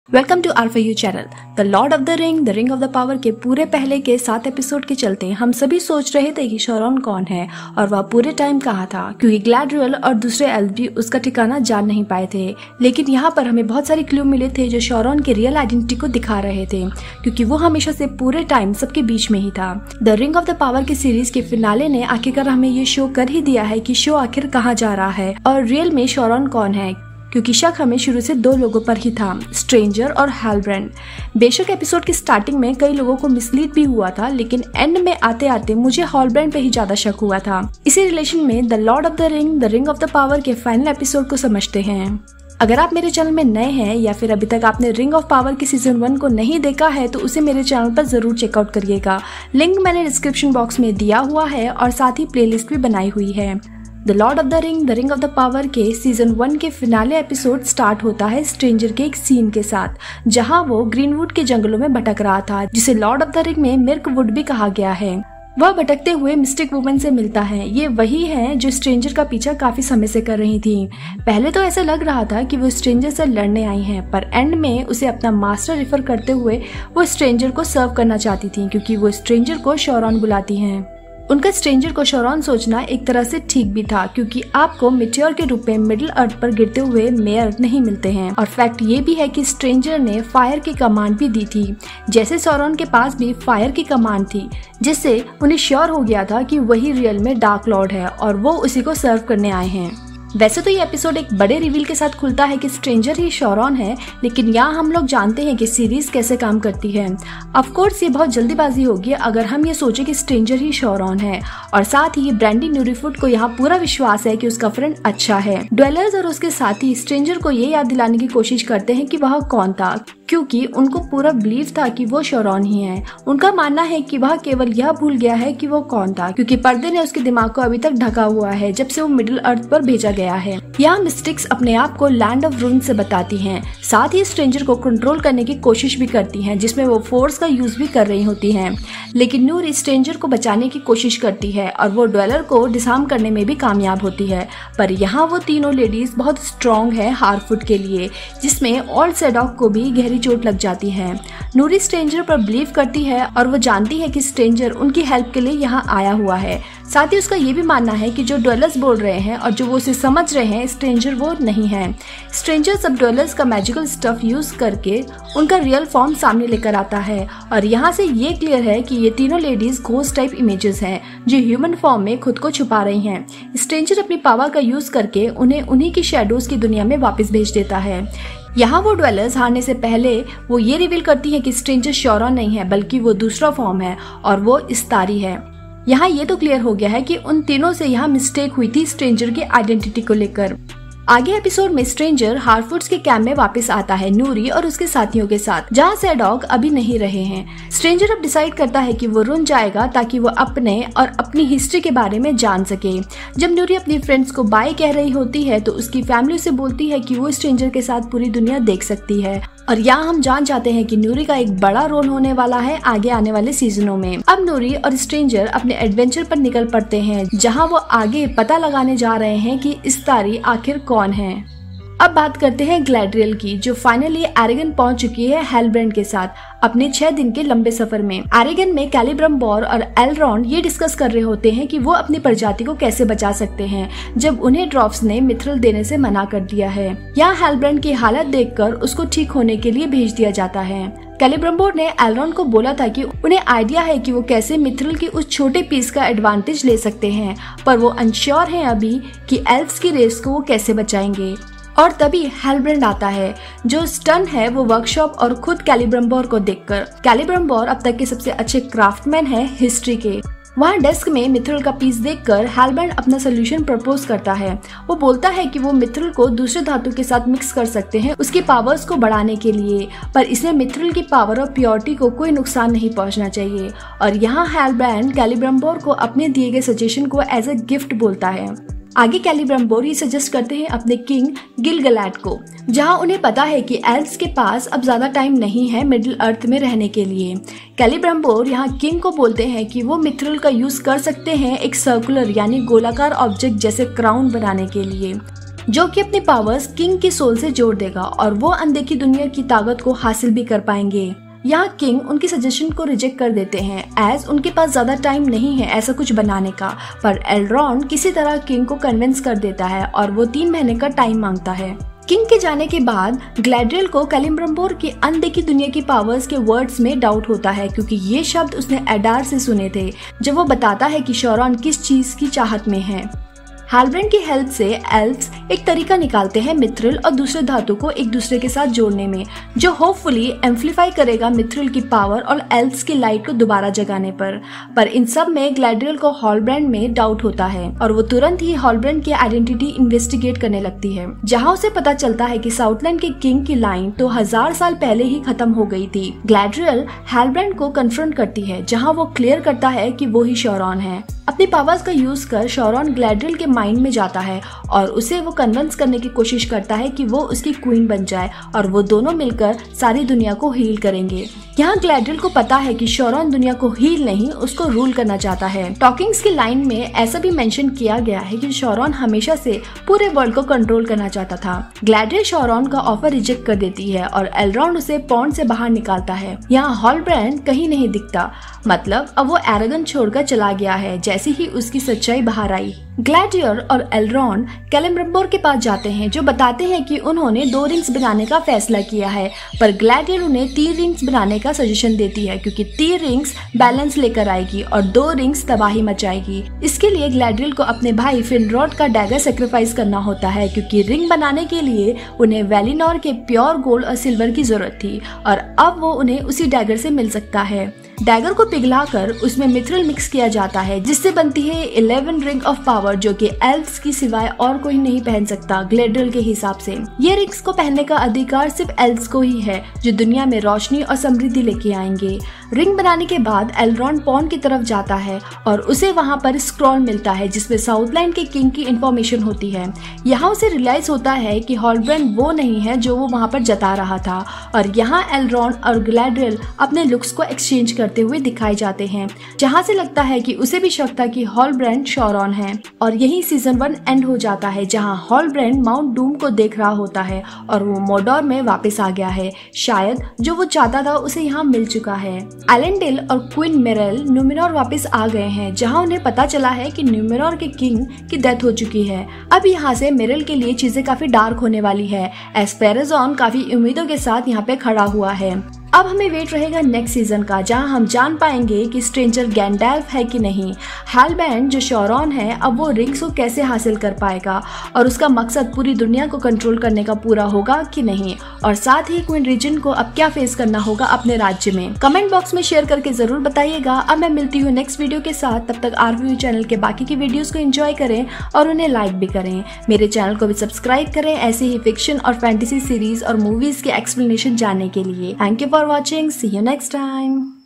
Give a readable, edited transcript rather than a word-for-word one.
Welcome to RFU channel. The lord of the ring of the power के पूरे पहले के 7 एपिसोड के चलते हम सभी सोच रहे थे कि शौरॉन कौन है और वह पूरे टाइम कहाँ था, क्योंकि ग्लैड्रियल और दूसरे एल्फ भी उसका ठिकाना जान नहीं पाए थे। लेकिन यहाँ पर हमें बहुत सारे क्लू मिले थे जो शौरॉन की रियल आइडेंटिटी को दिखा रहे थे, क्योंकि वो हमेशा से पूरे टाइम सबके बीच में ही था। The ring of the power की सीरीज के फिनाले ने आखिरकार हमें ये शो कर ही दिया है कि शो आखिर कहाँ जा रहा है और रियल में शौरॉन कौन है, क्योंकि शक हमें शुरू से 2 लोगों पर ही था, स्ट्रेंजर और हालब्रैंड। बेशक एपिसोड की स्टार्टिंग में कई लोगों को मिसलीड भी हुआ था, लेकिन एंड में आते आते मुझे हालब्रैंड पे ही ज्यादा शक हुआ था। इसी रिलेशन में the lord of the ring of the power के फाइनल एपिसोड को समझते हैं। अगर आप मेरे चैनल में नए हैं या फिर अभी तक आपने रिंग ऑफ पावर की सीजन 1 को नहीं देखा है तो उसे मेरे चैनल पर जरूर चेकआउट करिएगा। लिंक मैंने डिस्क्रिप्शन बॉक्स में दिया हुआ है और साथ ही प्लेलिस्ट भी बनाई हुई है। The lord of the ring of the power के सीजन 1 के फिनाले एपिसोड स्टार्ट होता है स्ट्रेंजर के एक सीन के साथ, जहां वो ग्रीनवुड के जंगलों में भटक रहा था, जिसे लॉर्ड ऑफ द रिंग में मिर्कवुड भी कहा गया है। वह भटकते हुए मिस्टिक वुमन से मिलता है। ये वही है जो स्ट्रेंजर का पीछा काफी समय से कर रही थी। पहले तो ऐसा लग रहा था कि वो स्ट्रेंजर से लड़ने आई हैं, पर एंड में उसे अपना मास्टर रेफर करते हुए वो स्ट्रेंजर को सर्व करना चाहती थी, क्योंकि वो स्ट्रेंजर को शौरॉन बुलाती हैं। उनका स्ट्रेंजर को शौरॉन सोचना एक तरह से ठीक भी था, क्योंकि आपको मिट्योर के रूप में मिडिल अर्थ पर गिरते हुए मेयर नहीं मिलते हैं। और फैक्ट ये भी है कि स्ट्रेंजर ने फायर की कमांड भी दी थी, जैसे शौरॉन के पास भी फायर की कमांड थी, जिससे उन्हें श्योर हो गया था कि वही रियल में डार्क लॉर्ड है और वो उसी को सर्व करने आए हैं। वैसे तो ये एपिसोड एक बड़े रिवील के साथ खुलता है कि स्ट्रेंजर ही शौरॉन है, लेकिन यहाँ हम लोग जानते हैं कि सीरीज कैसे काम करती है। ऑफ कोर्स ये बहुत जल्दीबाजी होगी अगर हम ये सोचे कि स्ट्रेंजर ही शौरॉन है, और साथ ही ब्रैंडी न्यूरीफुट को यहाँ पूरा विश्वास है कि उसका फ्रेंड अच्छा है। ड्वेलर्स और उसके साथी स्ट्रेंजर को ये याद दिलाने की कोशिश करते हैं कि वह कौन था, क्योंकि उनको पूरा बिलीव था कि वो शौरॉन ही है। उनका मानना है कि वह केवल यह भूल गया है कि वो कौन था, क्योंकि पर्दे ने उसके दिमाग को अभी तक ढका हुआ है जब से वो मिडिल अर्थ पर भेजा गया है। यहाँ मिस्टिक्स अपने आप को लैंड ऑफ रूइन से बताती हैं, साथ ही स्ट्रेंजर को कंट्रोल करने की कोशिश भी करती हैं, जिसमें वो फोर्स का यूज भी कर रही होती हैं। लेकिन नूरी स्ट्रेंजर को बचाने की कोशिश करती है और वो ड्वेलर को डिसआर्म करने में भी कामयाब होती है। पर यहाँ वो तीनों लेडीज बहुत स्ट्रॉन्ग है हारफुट के लिए, जिसमें ओल्ड सैडॉक को भी गहरी चोट लग जाती है। नूरी स्ट्रेंजर पर बिलीव करती है और वो जानती है कि स्ट्रेंजर उनकी हेल्प के लिए यहाँ आया हुआ है। साथ ही उसका ये भी मानना है कि जो ड्वेलर्स बोल रहे हैं और जो वो उसे समझ रहे हैं, स्ट्रेंजर वो नहीं है। स्ट्रेंजर सब ड्वेलर्स का मैजिकल स्टफ यूज करके उनका रियल फॉर्म सामने लेकर आता है, और यहाँ से ये क्लियर है कि ये तीनों लेडीज घोस्ट टाइप इमेजेस हैं जो ह्यूमन फॉर्म में खुद को छुपा रही हैं। स्ट्रेंजर अपनी पावर का यूज करके उन्हें उन्हीं की शैडोज की दुनिया में वापस भेज देता है। यहाँ वो ड्वेलर्स हारने से पहले वो ये रिवील करती है कि स्ट्रेंजर शौरॉन नहीं है, बल्कि वो दूसरा फॉर्म है और वो इस्तारी है। यहाँ ये तो क्लियर हो गया है कि उन तीनों से यहाँ मिस्टेक हुई थी स्ट्रेंजर की आइडेंटिटी को लेकर। आगे एपिसोड में स्ट्रेंजर हारफुड्स के कैंप में वापस आता है नूरी और उसके साथियों के साथ, जहाँ सैडॉक अभी नहीं रहे हैं। स्ट्रेंजर अब डिसाइड करता है कि वो रुन जाएगा ताकि वो अपने और अपनी हिस्ट्री के बारे में जान सके। जब नूरी अपनी फ्रेंड्स को बाय कह रही होती है तो उसकी फैमिली उसे बोलती है कि वो स्ट्रेंजर के साथ पूरी दुनिया देख सकती है, और यहाँ हम जान जाते हैं कि नूरी का एक बड़ा रोल होने वाला है आगे आने वाले सीजनों में। अब नूरी और स्ट्रेंजर अपने एडवेंचर पर निकल पड़ते हैं, जहाँ वो आगे पता लगाने जा रहे हैं कि इस्तारी आखिर कौन है। अब बात करते हैं ग्लैड्रियल की, जो फाइनली एरेगन पहुंच चुकी है हेलब्रैंड के साथ अपने 6 दिन के लंबे सफर में। एरेगन में कैलिब्रम्बोर और एलरॉन ये डिस्कस कर रहे होते हैं कि वो अपनी प्रजाति को कैसे बचा सकते हैं, जब उन्हें ड्रॉप्स ने मिथ्रल देने से मना कर दिया है। यहाँ हेलब्रैंड की हालत देखकर उसको ठीक होने के लिए भेज दिया जाता है। कैलिब्रम्बोर ने एलरॉन को बोला था कि उन्हें आइडिया है कि वो कैसे मिथ्रल की उस छोटे पीस का एडवांटेज ले सकते हैं, पर वो अनश्योर हैं अभी कि एल्फ्स की रेस को वो कैसे बचाएंगे। और तभी हेलब्रैंड आता है, जो स्टन है वो वर्कशॉप और खुद कैलिब्रम्बोर को देखकर। कैलिब्रम्बोर अब तक के सबसे अच्छे क्राफ्टमैन है हिस्ट्री के। वहाँ डेस्क में मिथ्रल का पीस देखकर हेलब्रैंड अपना सोल्यूशन प्रपोज करता है। वो बोलता है कि वो मिथ्रल को दूसरे धातु के साथ मिक्स कर सकते हैं उसकी पावर्स को बढ़ाने के लिए, पर इसमें मिथ्रल की पावर और प्योरिटी को कोई नुकसान नहीं पहुंचना चाहिए। और यहाँ हेलब्रैंड कैलिब्रम्बोर को अपने दिए गए सजेशन को एज अ गिफ्ट बोलता है। आगे कैलिब्रम्बोर ही सजेस्ट करते हैं अपने किंग गिल-गलैड को, जहां उन्हें पता है कि एल्फ्स के पास अब ज्यादा टाइम नहीं है मिडिल अर्थ में रहने के लिए। कैलिब्रम्बोर यहाँ किंग को बोलते हैं कि वो मिथ्रल का यूज कर सकते हैं एक सर्कुलर यानी गोलाकार ऑब्जेक्ट जैसे क्राउन बनाने के लिए। जो कि अपने पावर्स किंग की सोल से जोड़ देगा और वो अनदेखी दुनिया की ताकत को हासिल भी कर पाएंगे। यहाँ किंग उनकी सजेशन को रिजेक्ट कर देते हैं एज उनके पास ज्यादा टाइम नहीं है ऐसा कुछ बनाने का, पर एल्रॉन किसी तरह किंग को कन्विंस कर देता है और वो 3 महीने का टाइम मांगता है। किंग के जाने के बाद ग्लैड्रियल को कैलिब्रम्बोर की अनदेखी दुनिया की पावर्स के वर्ड्स में डाउट होता है, क्योंकि ये शब्द उसने एडार से सुने थे जब वो बताता है कि शौरॉन किस चीज की चाहत में है। हालब्रेंड की हेल्प से एल्व्स एक तरीका निकालते हैं मिथ्रिल और दूसरे धातु को एक दूसरे के साथ जोड़ने में, जो होपफुली एम्पलीफाई करेगा मिथ्रिल की पावर और एल्व्स की लाइट को दोबारा जगाने पर इन सब में ग्लैड्रियल को हॉलब्रेंड में डाउट होता है और वो तुरंत ही हॉलब्रेंड की आइडेंटिटी इन्वेस्टिगेट करने लगती है, जहाँ उसे पता चलता है कि साउथलैंड के किंग की लाइन तो 1000 साल पहले ही खत्म हो गई थी। ग्लैड्रियल हालब्रेंड को कन्फ्रंट करती है, जहाँ वो क्लियर करता है कि वो ही शौरॉन है। अपनी पावर्स का यूज कर शौरॉन ग्लैड्रियल के माइंड में जाता है और उसे वो कन्विंस करने की कोशिश करता है कि वो उसकी क्वीन बन जाए और वो दोनों मिलकर सारी दुनिया को हील करेंगे। यहाँ ग्लैड्रियल को पता है कि शौरॉन दुनिया को हील नहीं उसको रूल करना चाहता है। टॉकिंग्स की लाइन में ऐसा भी मेंशन किया गया है कि शौरॉन हमेशा से पूरे वर्ल्ड को कंट्रोल करना चाहता था। ग्लैड्रियल शौरॉन का ऑफर रिजेक्ट कर देती है और एल्रॉन उसे पॉन्ड से बाहर निकालता है। यहाँ हॉलब्रेंड कहीं नहीं दिखता, मतलब अब वो एरागन छोड़कर चला गया है जैसे ही उसकी सच्चाई बाहर आई। ग्लैडियर और एल्रॉन कैलिब्रम्बोर के पास जाते हैं, जो बताते हैं कि उन्होंने 2 रिंग्स बनाने का फैसला किया है, पर ग्लैडियर उन्हें 3 रिंग्स बनाने का सजेशन देती है, क्योंकि 3 रिंग्स बैलेंस लेकर आएगी और 2 रिंग्स तबाही मचाएगी। इसके लिए ग्लैडियर को अपने भाई फिनरॉड का डैगर सेक्रीफाइस करना होता है, क्योंकि रिंग बनाने के लिए उन्हें वेलिनोर के प्योर गोल्ड और सिल्वर की जरूरत थी और अब वो उन्हें उसी डैगर से मिल सकता है। डैगर को पिघलाकर उसमें मिथ्रिल मिक्स किया जाता है, जिससे बनती है 11 रिंग ऑफ पावर, जो कि एल्व्स की सिवाय और कोई नहीं पहन सकता ग्लैड्रियल के हिसाब से। ये रिंग्स को पहनने का अधिकार सिर्फ एल्व्स को ही है, जो दुनिया में रोशनी और समृद्धि लेके आएंगे। रिंग बनाने के बाद एल्रॉन पॉन्ड की तरफ जाता है और उसे वहाँ पर स्क्रॉल मिलता है जिसमें साउथलैंड के किंग की इंफॉर्मेशन होती है। यहाँ उसे रियलाइज होता है कि हॉलब्रेंड वो नहीं है जो वो वहाँ पर जता रहा था और यहाँ एल्रॉन और ग्लैड्रियल अपने लुक्स को एक्सचेंज करते हुए दिखाए जाते हैं, जहाँ से लगता है कि उसे भी शक था कि हॉलब्रेंड शौरॉन है। और यही सीजन 1 एंड हो जाता है, जहाँ हॉलब्रेंड माउंट डूम को देख रहा होता है और वो मोडोर में वापस आ गया है। शायद जो वो चाहता था उसे यहाँ मिल चुका है। एलेंडेल और क्वीन मेरेल न्यूमेनोर वापस आ गए हैं, जहां उन्हें पता चला है कि न्यूमेनोर के किंग की डेथ हो चुकी है। अब यहाँ से मेरेल के लिए चीजें काफी डार्क होने वाली है, एज फेरेजॉन काफी उम्मीदों के साथ यहाँ पे खड़ा हुआ है। अब हमें वेट रहेगा नेक्स्ट सीजन का, जहां हम जान पाएंगे कि स्ट्रेंजर गैंडेल्फ है कि नहीं। हालब्रेंड जो शौरॉन है, अब वो रिंग्स को कैसे हासिल कर पाएगा और उसका मकसद पूरी दुनिया को कंट्रोल करने का पूरा होगा कि नहीं, और साथ ही क्वीन रीजन को अब क्या फेस करना होगा अपने राज्य में। कमेंट बॉक्स में शेयर करके जरूर बताइएगा। अब मैं मिलती हूँ नेक्स्ट वीडियो के साथ, तब तक RVU चैनल के बाकी की वीडियोस को एंजॉय करें और उन्हें लाइक भी करें। मेरे चैनल को भी सब्सक्राइब करें ऐसे ही फिक्शन और फैंटेसी सीरीज और मूवीज के एक्सप्लेनेशन जानने के लिए। Thank you for watching. See you next time.